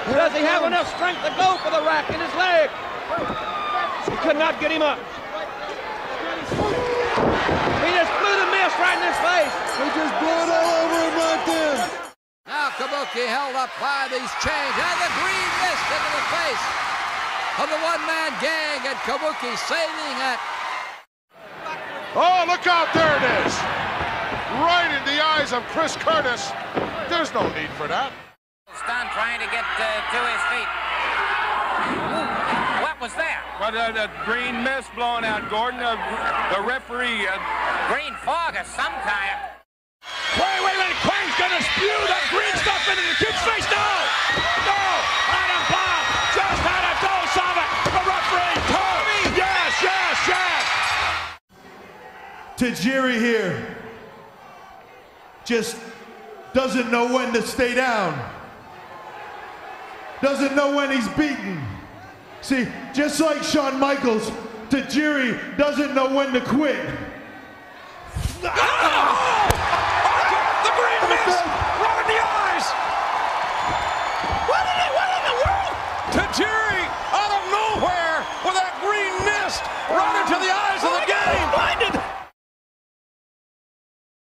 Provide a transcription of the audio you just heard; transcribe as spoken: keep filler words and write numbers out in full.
Does he have enough strength to go for the rack in his leg? He could not get him up. He just blew the mist right in his face. He just blew it all over him right there. Now Kabuki held up by these chains, and the green mist into the face of the one-man gang, and Kabuki saving it. Oh, look out, there it is. Right in the eyes of Chris Curtis. There's no need for that. Stunned, trying to get uh, to his feet. What was that? Well, the, the green mist blowing out, Gordon. The, the referee. Uh... Green fog of some kind. Wait, wait, wait. Quang's gonna spew that green stuff into the kid's face. No! No! Adam Bomb just had a dose of it. The referee told me. Yes, yes, yes. Tajiri here just doesn't know when to stay down. Doesn't know when he's beaten. See, just like Shawn Michaels, Tajiri doesn't know when to quit. Oh! The green mist!